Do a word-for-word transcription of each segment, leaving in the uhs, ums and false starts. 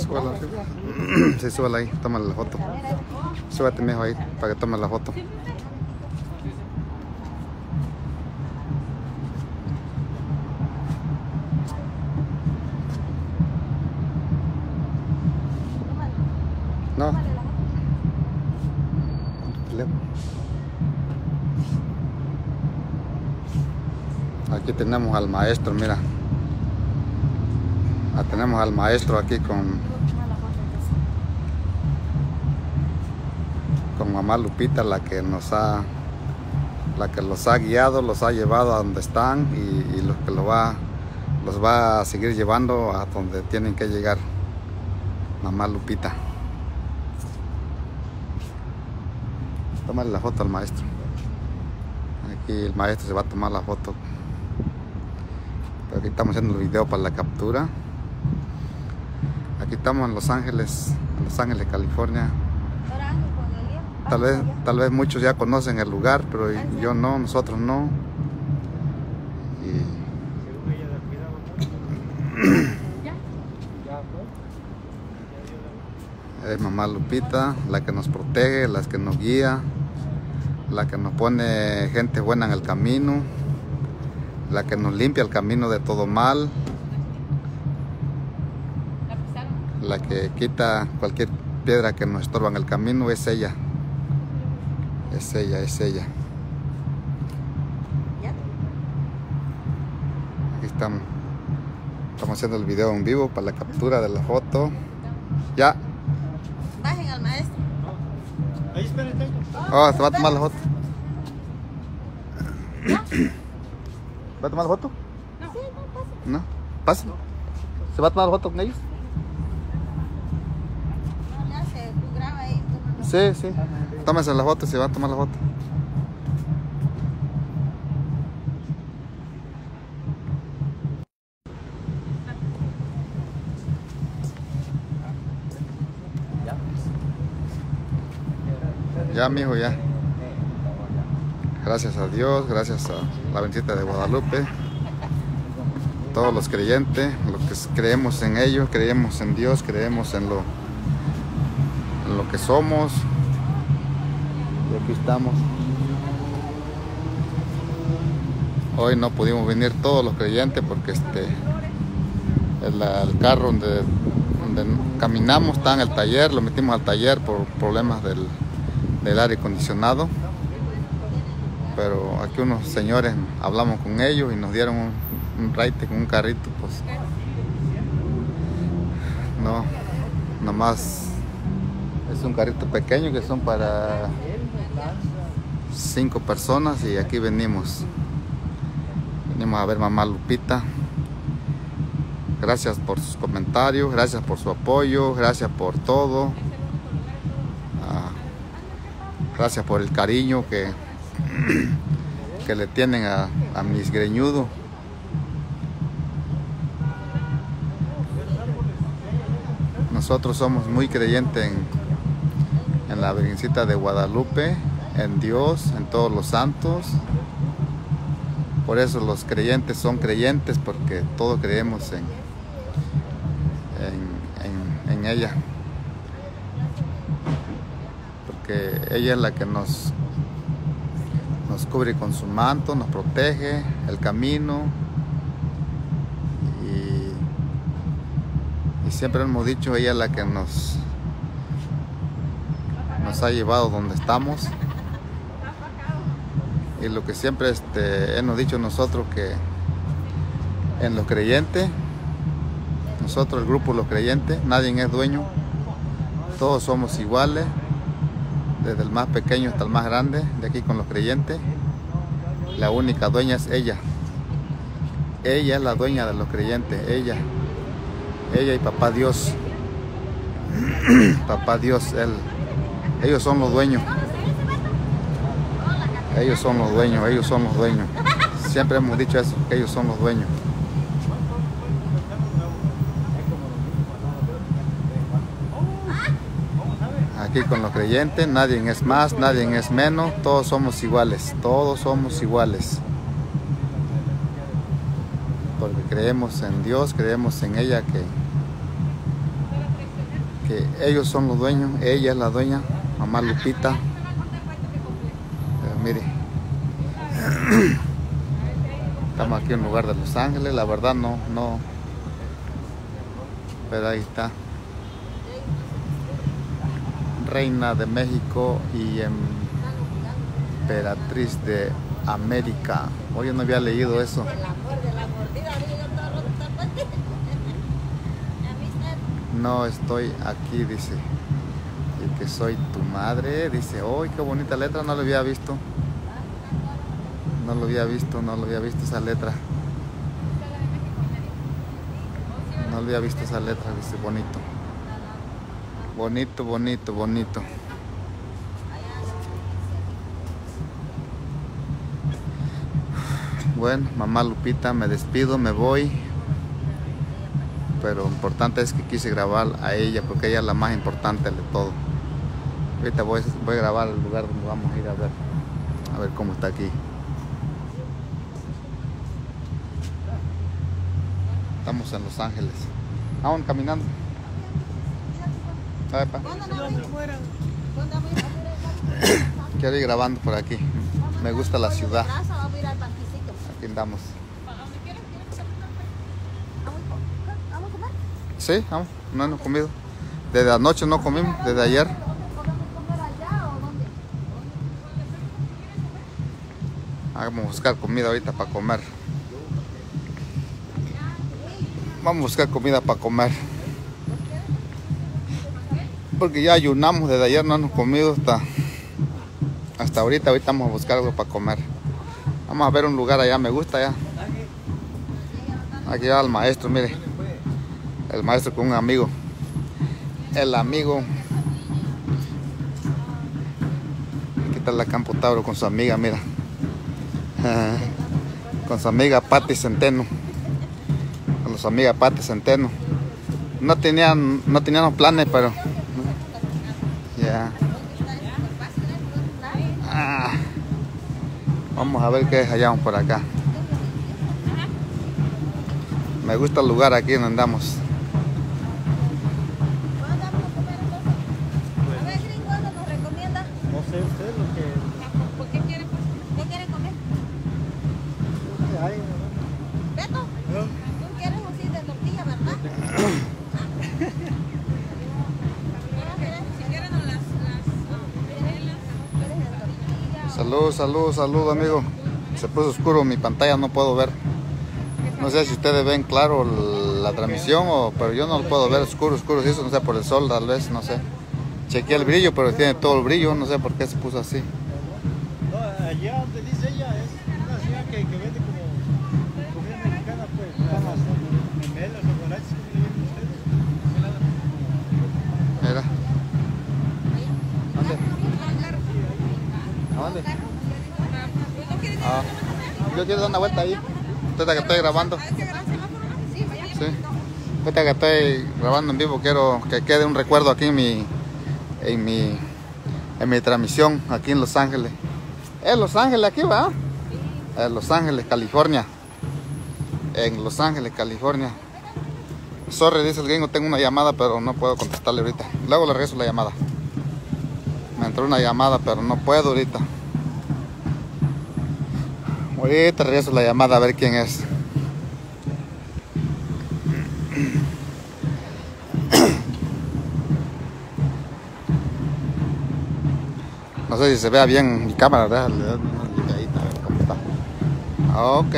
Súbala, sí, súbala ahí, tómale la foto. Súbete, mijo, ahí, para que tome la foto. No. Aquí tenemos al maestro, mira. Ah, tenemos al maestro aquí con con mamá Lupita, la que nos ha la que los ha guiado, los ha llevado a donde están y, y los que lo va los va a seguir llevando a donde tienen que llegar. Mamá Lupita. Tómale la foto al maestro. Aquí el maestro se va a tomar la foto. Pero aquí estamos haciendo el video para la captura. Aquí estamos en Los Ángeles, en Los Ángeles, California. Tal vez, tal vez muchos ya conocen el lugar, pero yo no, nosotros no. Y... es mamá Lupita, la que nos protege, la que nos guía, la que nos pone gente buena en el camino, la que nos limpia el camino de todo mal, la que quita cualquier piedra que nos estorba en el camino. Es ella, es ella, es ella. Aquí estamos, estamos haciendo el video en vivo para la captura de la foto. Ya. Bajen al maestro. Ahí espérense. Oh, se va a tomar la foto. ¿Va a tomar la foto? No. ¿No? ¿Pasa? ¿Se va a tomar la foto con ellos? No, ya se, tú graba ahí. Sí, sí. Tómese la foto y se va a tomar la foto. Ya, mijo, ya. Gracias a Dios, gracias a la Virgencita de Guadalupe, todos los creyentes, los que creemos en ellos, creemos en Dios, creemos en lo, en lo que somos. Y aquí estamos. Hoy no pudimos venir todos los creyentes porque este el, el carro donde, donde caminamos está en el taller, lo metimos al taller por problemas del del aire acondicionado, pero aquí unos señores hablamos con ellos y nos dieron un, un raite con un carrito, pues no, nomás es un carrito pequeño que son para cinco personas y aquí venimos venimos a ver mamá Lupita. Gracias por sus comentarios, gracias por su apoyo, gracias por todo. Gracias por el cariño que, que le tienen a, a mis greñudos. Nosotros somos muy creyentes en, en la Virgencita de Guadalupe, en Dios, en todos los santos. Por eso los creyentes son creyentes, porque todos creemos en, en, en, en ella. Que ella es la que nos, nos cubre con su manto, nos protege el camino y, y siempre hemos dicho, ella es la que nos, nos ha llevado donde estamos. Y lo que siempre este, hemos dicho nosotros, que en los creyentes, nosotros el grupo Los Creyentes, nadie es dueño, todos somos iguales. Desde el más pequeño hasta el más grande, de aquí con los creyentes. La única dueña es ella. Ella es la dueña de los creyentes, ella. Ella y papá Dios. Papá Dios, él. Ellos son los dueños. Ellos son los dueños, ellos son los dueños. Siempre hemos dicho eso, que ellos son los dueños. Aquí con los creyentes, nadie es más, nadie es menos, todos somos iguales, todos somos iguales. Porque creemos en Dios, creemos en ella, que, que ellos son los dueños, ella es la dueña, mamá Lupita. Pero mire, estamos aquí en un lugar de Los Ángeles, la verdad no, no, pero ahí está. Reina de México y emperatriz de América. Oye, no había leído eso. No estoy aquí, dice. Y que soy tu madre, dice. ¡Uy, qué bonita letra! No lo había visto. No lo había visto, no lo había visto esa letra. No lo había visto esa letra, dice. Bonito. Bonito, bonito, bonito. Bueno, mamá Lupita, me despido, me voy. Pero lo importante es que quise grabar a ella porque ella es la más importante de todo. Ahorita voy, voy a grabar el lugar donde vamos a ir a ver. A ver cómo está aquí. Estamos en Los Ángeles. Vamos caminando. Quiero ir grabando por aquí. Me gusta la ciudad. Aquí andamos. Sí, vamos. No hemos comido. Desde anoche no comimos, desde ayer. Vamos a buscar comida ahorita para comer. Vamos a buscar comida para comer. Porque ya ayunamos, desde ayer no hemos comido hasta, hasta ahorita. Ahorita vamos a buscar algo para comer. Vamos a ver un lugar allá, me gusta ya. Aquí va el maestro, mire. El maestro con un amigo. El amigo. Aquí está la Campo Tauro con su amiga, mira. Con su amiga Patti Centeno. Con su amiga Patti Centeno. No tenían, no tenían planes, pero ya. Yeah. Ah, vamos a ver qué hallamos por acá. Me gusta el lugar aquí donde andamos. A ver, gringo, ¿nos recomienda? No sé usted lo que... ¿Por qué quiere, qué quiere comer? hay, ¿Beto? ¿no? ¿Tú quieres así de tortilla, verdad? Si quieren las... las Salud, salud, salud, amigo. Se puso oscuro mi pantalla, no puedo ver. No sé si ustedes ven claro la transmisión, o, pero yo no lo puedo ver oscuro, oscuro. Si eso no sé, por el sol tal vez, no sé. Chequeé el brillo, pero tiene todo el brillo. No sé por qué se puso así. No, allá donde dice ella es una señora que, que vende como comida mexicana, pues. Las memelas o guaraches, ¿cómo le llaman ustedes? Mira. ¿Dónde? ¿A dónde? Ah, yo quiero dar una vuelta ahí. Ahorita que estoy grabando. Sí. Ahorita que estoy grabando en vivo, quiero que quede un recuerdo aquí en mi, en mi, en mi transmisión aquí en Los Ángeles. Es Los Ángeles aquí, ¿va? En Los Ángeles, California. En Los Ángeles, California. Sorry, dice el gringo, tengo una llamada, pero no puedo contestarle ahorita. Luego le regreso la llamada. Me entró una llamada, pero no puedo ahorita. Ahorita regreso la llamada a ver quién es. No sé si se vea bien mi cámara, ¿verdad? Le doy una limpiadita, a ver cómo está. Ok.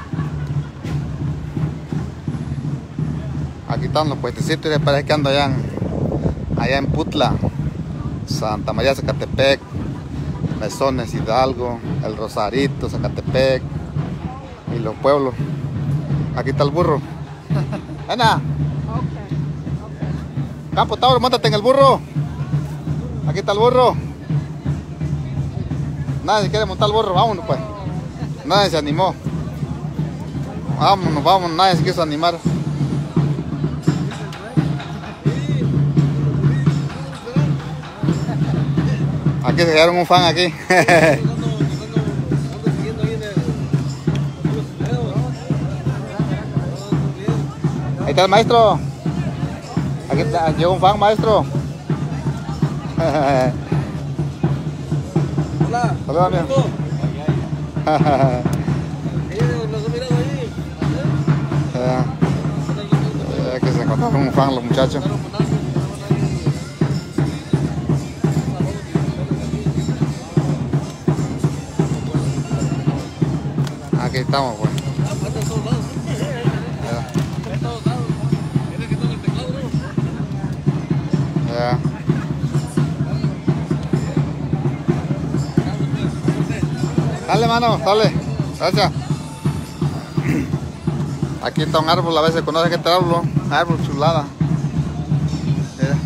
Aquí están los puestecitos y parece que ando allá en, allá en Putla, Santa María, Zacatepec, Mesones, Hidalgo, El Rosarito, Zacatepec y los pueblos. Aquí está el burro. Ana. Campo Tauro, móntate en el burro. Aquí está el burro. Nadie quiere montar el burro, vámonos pues. Nadie se animó. Vámonos, vámonos, nadie se quiso animar. Aquí se quedaron un fan aquí. Ahí está el maestro. Aquí Aquí está, llegó un fan, maestro. Hola. Saludos, amigo. Los he mirado ahí. Ya. Ya que se encontraron un fan los muchachos. Aquí estamos, pues. Ya. Dale, mano, dale. Gracias. Aquí está un árbol, a veces conocen este árbol. Árbol chulada. Mira.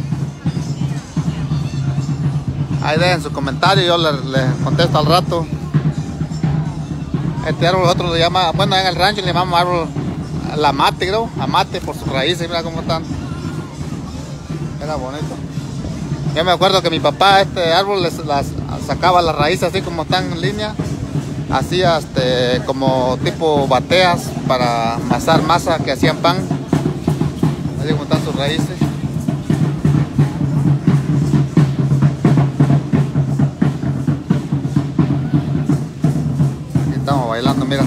Ahí dejen su comentario, yo les, les contesto al rato. Este árbol nosotros le llama, bueno, en el rancho le llamamos árbol la mate, creo, amate por sus raíces, mira cómo están. Era bonito. Yo me acuerdo que mi papá este árbol les, las, sacaba las raíces así como están en línea, hacía este, como tipo bateas para amasar masa que hacían pan, así como están sus raíces. Aquí estamos bailando, mira.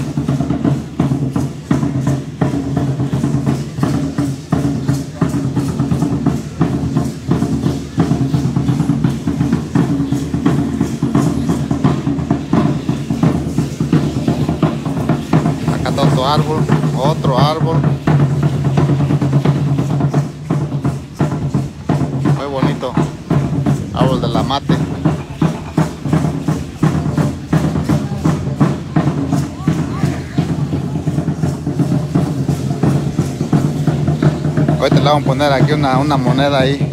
Otro árbol, otro árbol. Muy bonito. Árbol de la mate. Ahorita le vamos a poner aquí una, una moneda ahí.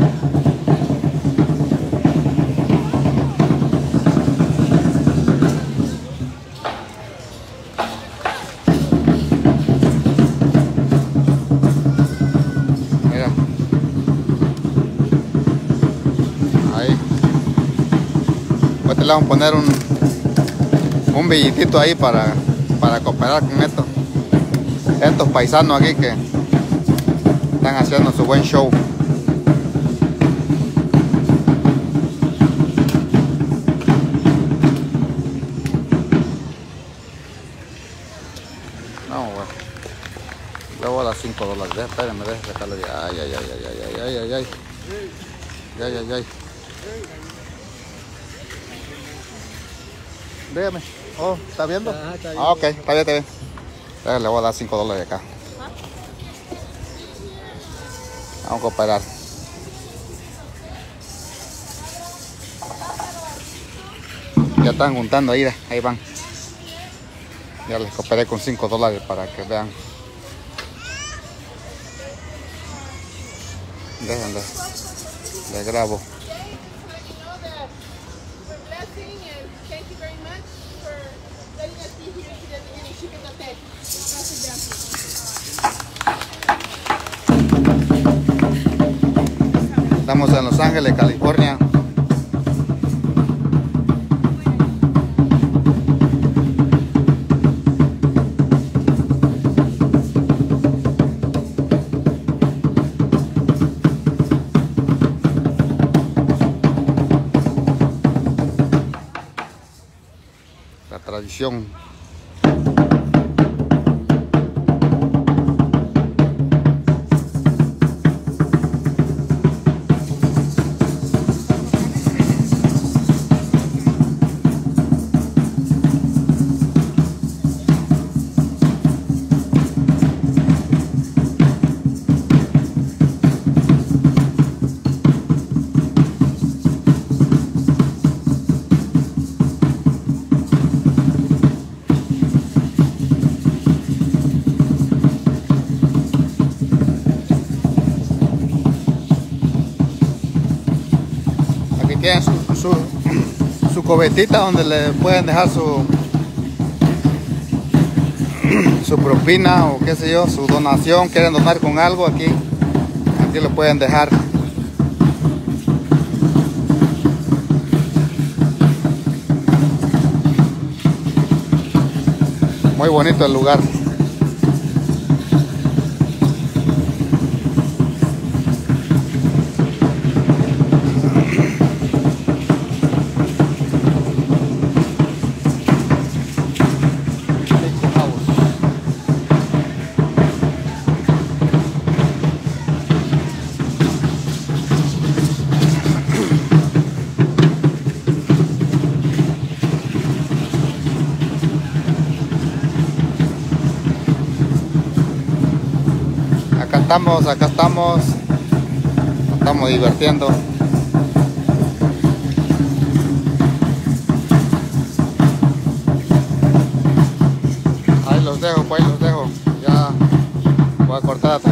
Le vamos a poner un, un billetito ahí para, para cooperar con estos, estos paisanos aquí que están haciendo su buen show. No, bueno. Luego a las cinco dólares. Espérenme, déjenme sacarlo ya. Ay, ay, ay, ay, ay, ay, ay, ay, ay. Ay, ay, ay. Dígame. Oh, ¿está viendo? Ah, está bien. Ah, ok, está bien, está bien. Le voy a dar cinco dólares acá. Vamos a cooperar. Ya están juntando ahí, ahí van. Ya les cooperé con cinco dólares para que vean. Déjenle. Le grabo. Estamos en Los Ángeles, California. La tradición. Tienen su, su, su cubetita donde le pueden dejar su su propina o qué sé yo, su donación. Quieren donar con algo, aquí aquí lo pueden dejar. Muy bonito el lugar. estamos, acá estamos. Nos estamos divirtiendo. Ahí los dejo, pues ahí los dejo. Ya voy a cortar.